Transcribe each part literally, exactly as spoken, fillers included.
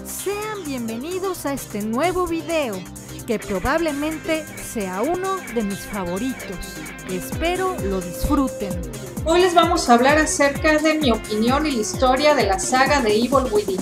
Sean bienvenidos a este nuevo video, que probablemente sea uno de mis favoritos. Espero lo disfruten. Hoy les vamos a hablar acerca de mi opinión y la historia de la saga de Evil Within.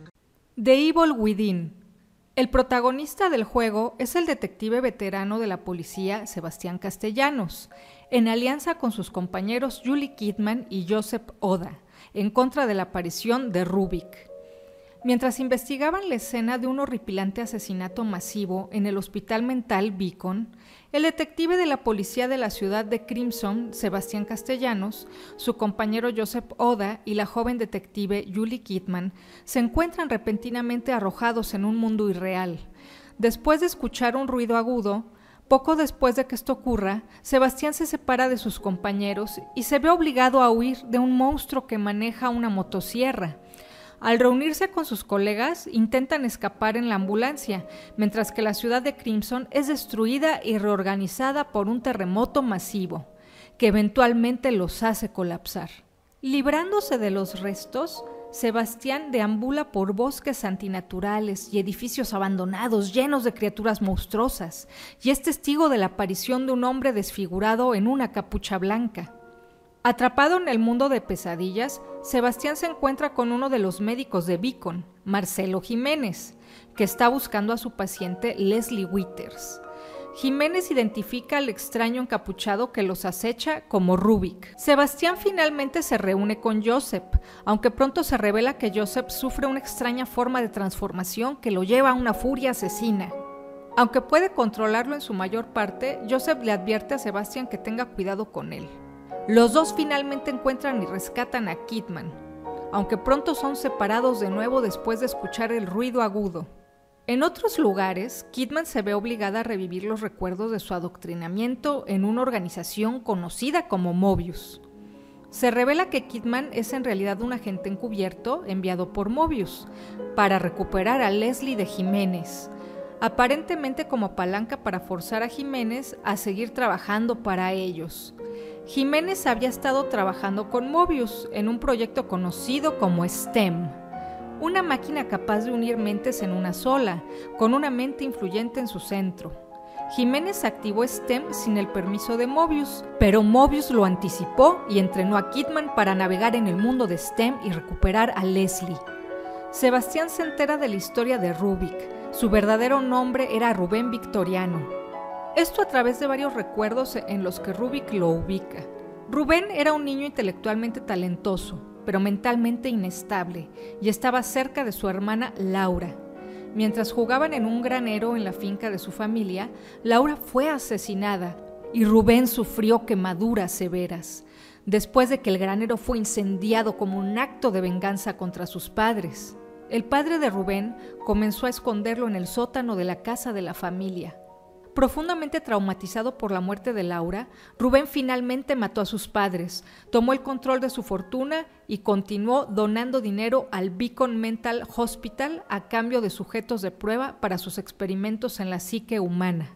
The Evil Within. El protagonista del juego es el detective veterano de la policía Sebastián Castellanos, en alianza con sus compañeros Julie Kidman y Joseph Oda, en contra de la aparición de Rubik. Mientras investigaban la escena de un horripilante asesinato masivo en el hospital mental Beacon, el detective de la policía de la ciudad de Crimson, Sebastián Castellanos, su compañero Joseph Oda y la joven detective Julie Kidman se encuentran repentinamente arrojados en un mundo irreal. Después de escuchar un ruido agudo, poco después de que esto ocurra, Sebastián se separa de sus compañeros y se ve obligado a huir de un monstruo que maneja una motosierra. Al reunirse con sus colegas, intentan escapar en la ambulancia, mientras que la ciudad de Crimson es destruida y reorganizada por un terremoto masivo, que eventualmente los hace colapsar. Librándose de los restos, Sebastián deambula por bosques antinaturales y edificios abandonados llenos de criaturas monstruosas, y es testigo de la aparición de un hombre desfigurado en una capucha blanca. Atrapado en el mundo de pesadillas, Sebastián se encuentra con uno de los médicos de Beacon, Marcelo Jiménez, que está buscando a su paciente Leslie Withers. Jiménez identifica al extraño encapuchado que los acecha como Rubik. Sebastián finalmente se reúne con Joseph, aunque pronto se revela que Joseph sufre una extraña forma de transformación que lo lleva a una furia asesina. Aunque puede controlarlo en su mayor parte, Joseph le advierte a Sebastián que tenga cuidado con él. Los dos finalmente encuentran y rescatan a Kidman, aunque pronto son separados de nuevo después de escuchar el ruido agudo. En otros lugares, Kidman se ve obligada a revivir los recuerdos de su adoctrinamiento en una organización conocida como Mobius. Se revela que Kidman es en realidad un agente encubierto enviado por Mobius para recuperar a Leslie de Jiménez, aparentemente como palanca para forzar a Jiménez a seguir trabajando para ellos. Jiménez había estado trabajando con Mobius en un proyecto conocido como STEM, una máquina capaz de unir mentes en una sola, con una mente influyente en su centro. Jiménez activó STEM sin el permiso de Mobius, pero Mobius lo anticipó y entrenó a Kidman para navegar en el mundo de STEM y recuperar a Leslie. Sebastián se entera de la historia de Rubik. Su verdadero nombre era Rubén Victoriano. Esto a través de varios recuerdos en los que Rubik lo ubica. Rubén era un niño intelectualmente talentoso, pero mentalmente inestable, y estaba cerca de su hermana Laura. Mientras jugaban en un granero en la finca de su familia, Laura fue asesinada y Rubén sufrió quemaduras severas, después de que el granero fue incendiado como un acto de venganza contra sus padres. El padre de Rubén comenzó a esconderlo en el sótano de la casa de la familia. Profundamente traumatizado por la muerte de Laura, Rubén finalmente mató a sus padres, tomó el control de su fortuna y continuó donando dinero al Beacon Mental Hospital a cambio de sujetos de prueba para sus experimentos en la psique humana.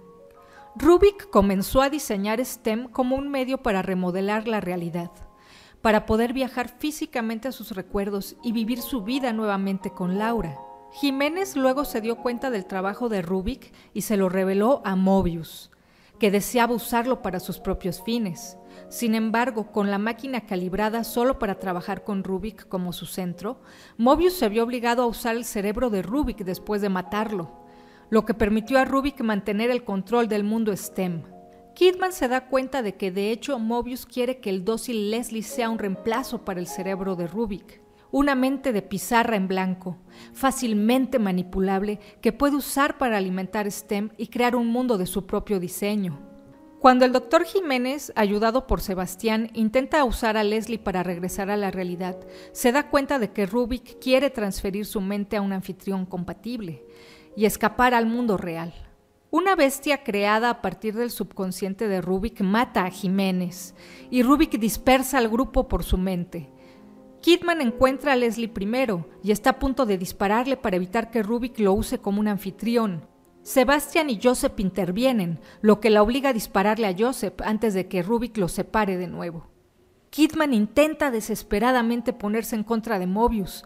Rubik comenzó a diseñar STEM como un medio para remodelar la realidad, para poder viajar físicamente a sus recuerdos y vivir su vida nuevamente con Laura. Jiménez luego se dio cuenta del trabajo de Rubik y se lo reveló a Mobius, que deseaba usarlo para sus propios fines. Sin embargo, con la máquina calibrada solo para trabajar con Rubik como su centro, Mobius se vio obligado a usar el cerebro de Rubik después de matarlo, lo que permitió a Rubik mantener el control del mundo STEM. Kidman se da cuenta de que de hecho Mobius quiere que el dócil Leslie sea un reemplazo para el cerebro de Rubik. Una mente de pizarra en blanco, fácilmente manipulable, que puede usar para alimentar STEM y crear un mundo de su propio diseño. Cuando el doctor Jiménez, ayudado por Sebastián, intenta usar a Leslie para regresar a la realidad, se da cuenta de que Rubik quiere transferir su mente a un anfitrión compatible y escapar al mundo real. Una bestia creada a partir del subconsciente de Rubik mata a Jiménez, y Rubik dispersa al grupo por su mente. Kidman encuentra a Leslie primero y está a punto de dispararle para evitar que Rubik lo use como un anfitrión. Sebastián y Joseph intervienen, lo que la obliga a dispararle a Joseph antes de que Rubik los separe de nuevo. Kidman intenta desesperadamente ponerse en contra de Mobius,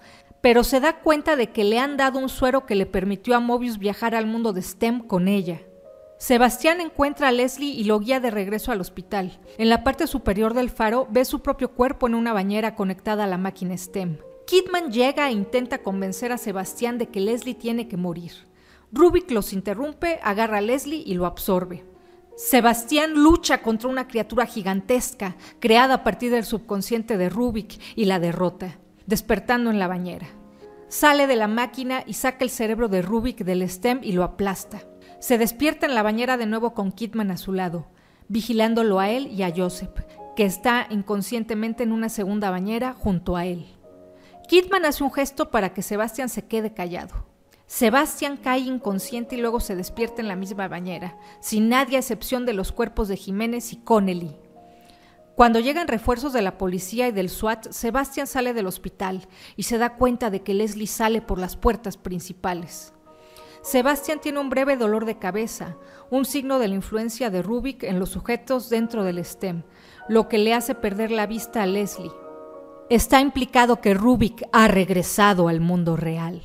pero se da cuenta de que le han dado un suero que le permitió a Mobius viajar al mundo de S T E M con ella. Sebastián encuentra a Leslie y lo guía de regreso al hospital. En la parte superior del faro ve su propio cuerpo en una bañera conectada a la máquina S T E M. Kidman llega e intenta convencer a Sebastián de que Leslie tiene que morir. Rubik los interrumpe, agarra a Leslie y lo absorbe. Sebastián lucha contra una criatura gigantesca creada a partir del subconsciente de Rubik y la derrota, despertando en la bañera. Sale de la máquina y saca el cerebro de Rubik del S T E M y lo aplasta. Se despierta en la bañera de nuevo con Kidman a su lado, vigilándolo a él y a Joseph, que está inconscientemente en una segunda bañera junto a él. Kidman hace un gesto para que Sebastián se quede callado. Sebastián cae inconsciente y luego se despierta en la misma bañera, sin nadie a excepción de los cuerpos de Jiménez y Connelly. Cuando llegan refuerzos de la policía y del SWAT, Sebastián sale del hospital y se da cuenta de que Leslie sale por las puertas principales. Sebastián tiene un breve dolor de cabeza, un signo de la influencia de Rubik en los sujetos dentro del S T E M, lo que le hace perder la vista a Leslie. Está implicado que Rubik ha regresado al mundo real.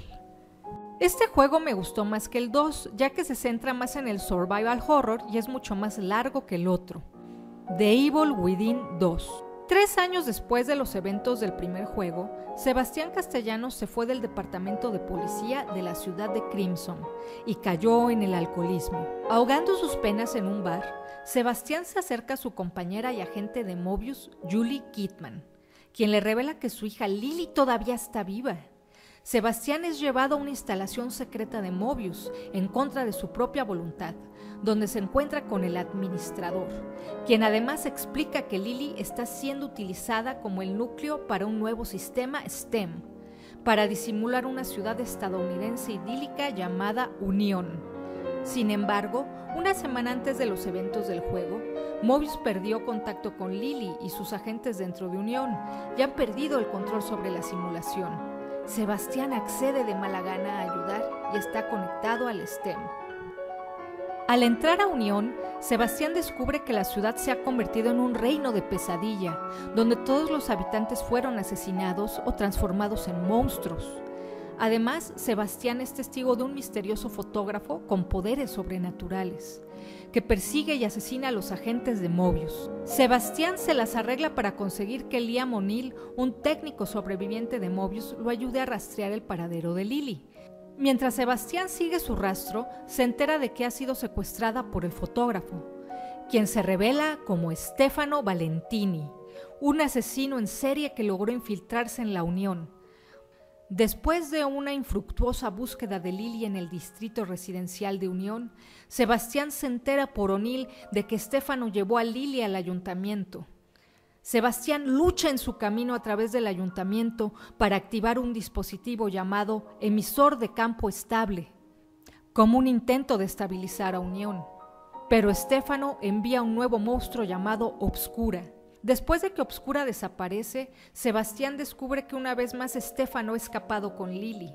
Este juego me gustó más que el dos, ya que se centra más en el survival horror y es mucho más largo que el otro. The Evil Within dos. Tres años después de los eventos del primer juego, Sebastián Castellanos se fue del departamento de policía de la ciudad de Crimson y cayó en el alcoholismo. Ahogando sus penas en un bar, Sebastián se acerca a su compañera y agente de Mobius, Julie Kidman, quien le revela que su hija Lily todavía está viva. Sebastián es llevado a una instalación secreta de Mobius en contra de su propia voluntad, donde se encuentra con el administrador, quien además explica que Lily está siendo utilizada como el núcleo para un nuevo sistema S T E M, para disimular una ciudad estadounidense idílica llamada Unión. Sin embargo, una semana antes de los eventos del juego, Mobius perdió contacto con Lily y sus agentes dentro de Unión y han perdido el control sobre la simulación. Sebastián accede de mala gana a ayudar y está conectado al S T E M. Al entrar a Unión, Sebastián descubre que la ciudad se ha convertido en un reino de pesadilla, donde todos los habitantes fueron asesinados o transformados en monstruos. Además, Sebastián es testigo de un misterioso fotógrafo con poderes sobrenaturales, que persigue y asesina a los agentes de Mobius. Sebastián se las arregla para conseguir que Liam O'Neill, un técnico sobreviviente de Mobius, lo ayude a rastrear el paradero de Lily. Mientras Sebastián sigue su rastro, se entera de que ha sido secuestrada por el fotógrafo, quien se revela como Stefano Valentini, un asesino en serie que logró infiltrarse en la Unión. Después de una infructuosa búsqueda de Lily en el distrito residencial de Unión, Sebastián se entera por O'Neill de que Stefano llevó a Lily al ayuntamiento. Sebastián lucha en su camino a través del ayuntamiento para activar un dispositivo llamado emisor de campo estable, como un intento de estabilizar a Unión. Pero Stefano envía un nuevo monstruo llamado Obscura. Después de que Obscura desaparece, Sebastián descubre que una vez más Stefano ha escapado con Lily.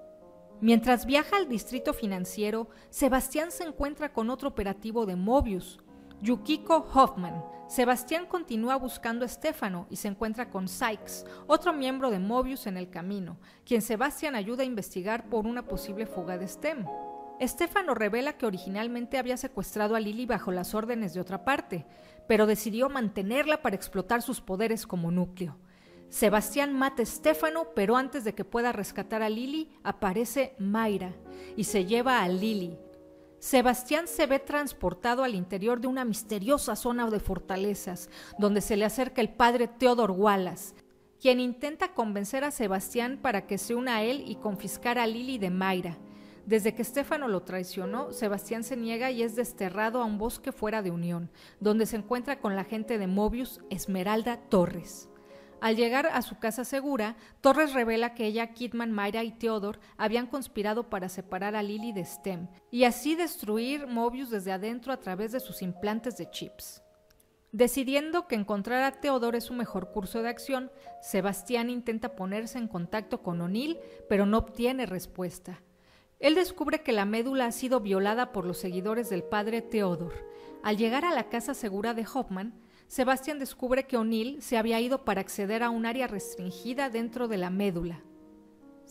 Mientras viaja al distrito financiero, Sebastián se encuentra con otro operativo de Mobius, Yukiko Hoffman. Sebastián continúa buscando a Stefano y se encuentra con Sykes, otro miembro de Mobius en el camino, quien Sebastián ayuda a investigar por una posible fuga de S T E M. Stefano revela que originalmente había secuestrado a Lily bajo las órdenes de otra parte, pero decidió mantenerla para explotar sus poderes como núcleo. Sebastián mata a Stefano, pero antes de que pueda rescatar a Lily, aparece Mayra y se lleva a Lily. Sebastián se ve transportado al interior de una misteriosa zona de fortalezas, donde se le acerca el padre Theodore Wallace, quien intenta convencer a Sebastián para que se una a él y confiscar a Lily de Mayra. Desde que Stefano lo traicionó, Sebastián se niega y es desterrado a un bosque fuera de Unión, donde se encuentra con la agente de Mobius, Esmeralda Torres. Al llegar a su casa segura, Torres revela que ella, Kidman, Mayra y Theodore habían conspirado para separar a Lily de S T E M y así destruir Mobius desde adentro a través de sus implantes de chips. Decidiendo que encontrar a Theodore es su mejor curso de acción, Sebastián intenta ponerse en contacto con O'Neill, pero no obtiene respuesta. Él descubre que la médula ha sido violada por los seguidores del padre Theodore. Al llegar a la casa segura de Hoffman, Sebastián descubre que O'Neill se había ido para acceder a un área restringida dentro de la médula.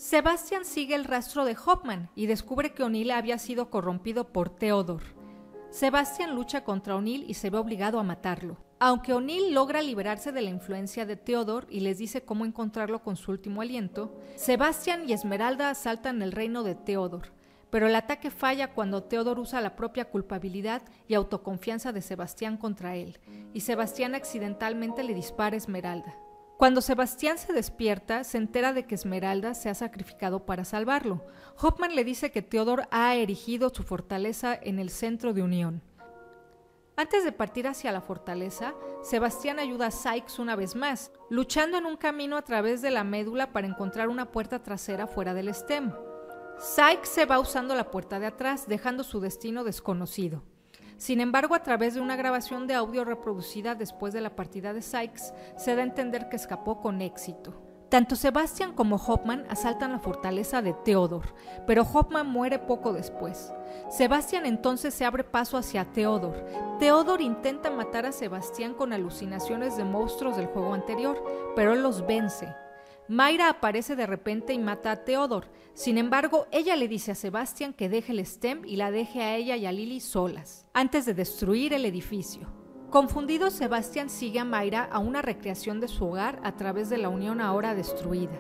Sebastian sigue el rastro de Hoffman y descubre que O'Neill había sido corrompido por Theodore. Sebastian lucha contra O'Neill y se ve obligado a matarlo. Aunque O'Neill logra liberarse de la influencia de Theodore y les dice cómo encontrarlo con su último aliento, Sebastian y Esmeralda asaltan el reino de Theodore, pero el ataque falla cuando Theodore usa la propia culpabilidad y autoconfianza de Sebastian contra él, y Sebastian accidentalmente le dispara a Esmeralda. Cuando Sebastian se despierta, se entera de que Esmeralda se ha sacrificado para salvarlo. Hoffman le dice que Theodore ha erigido su fortaleza en el centro de Unión. Antes de partir hacia la fortaleza, Sebastian ayuda a Sykes una vez más, luchando en un camino a través de la médula para encontrar una puerta trasera fuera del stem. Sykes se va usando la puerta de atrás, dejando su destino desconocido. Sin embargo, a través de una grabación de audio reproducida después de la partida de Sykes, se da a entender que escapó con éxito. Tanto Sebastian como Hoffman asaltan la fortaleza de Theodore, pero Hoffman muere poco después. Sebastian entonces se abre paso hacia Theodore. Theodore intenta matar a Sebastian con alucinaciones de monstruos del juego anterior, pero él los vence. Mayra aparece de repente y mata a Theodore. Sin embargo, ella le dice a Sebastian que deje el stem y la deje a ella y a Lily solas, antes de destruir el edificio. Confundido, Sebastian sigue a Mayra a una recreación de su hogar a través de la unión ahora destruida.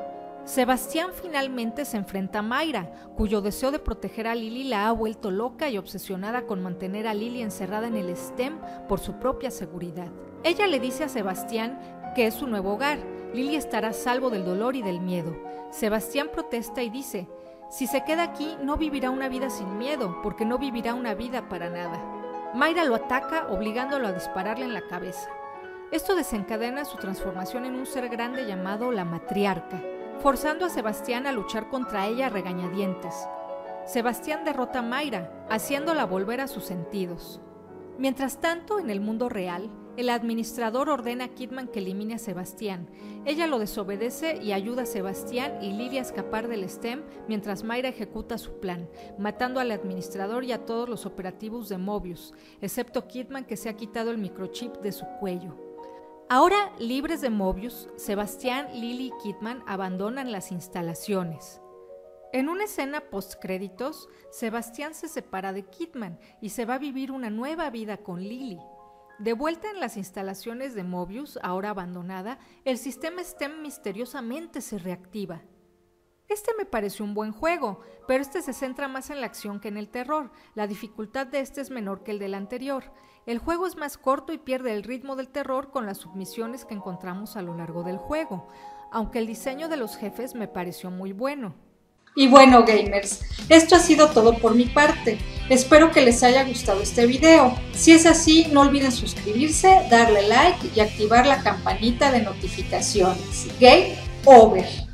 Sebastian finalmente se enfrenta a Mayra, cuyo deseo de proteger a Lily la ha vuelto loca y obsesionada con mantener a Lily encerrada en el stem por su propia seguridad. Ella le dice a Sebastian que es su nuevo hogar. Lily estará a salvo del dolor y del miedo. Sebastian protesta y dice, si se queda aquí no vivirá una vida sin miedo, porque no vivirá una vida para nada. Mayra lo ataca, obligándolo a dispararle en la cabeza. Esto desencadena su transformación en un ser grande llamado la matriarca, forzando a Sebastian a luchar contra ella a regañadientes. Sebastian derrota a Mayra, haciéndola volver a sus sentidos. Mientras tanto, en el mundo real, el administrador ordena a Kidman que elimine a Sebastian. Ella lo desobedece y ayuda a Sebastian y Lily a escapar del stem mientras Mayra ejecuta su plan, matando al administrador y a todos los operativos de Mobius, excepto Kidman, que se ha quitado el microchip de su cuello. Ahora, libres de Mobius, Sebastian, Lily y Kidman abandonan las instalaciones. En una escena postcréditos, Sebastian se separa de Kidman y se va a vivir una nueva vida con Lily. De vuelta en las instalaciones de Mobius, ahora abandonada, el sistema stem misteriosamente se reactiva. Este me pareció un buen juego, pero este se centra más en la acción que en el terror. La dificultad de este es menor que el del anterior. El juego es más corto y pierde el ritmo del terror con las submisiones que encontramos a lo largo del juego, aunque el diseño de los jefes me pareció muy bueno. Y bueno, gamers, esto ha sido todo por mi parte. Espero que les haya gustado este video. Si es así, no olviden suscribirse, darle like y activar la campanita de notificaciones. Game over.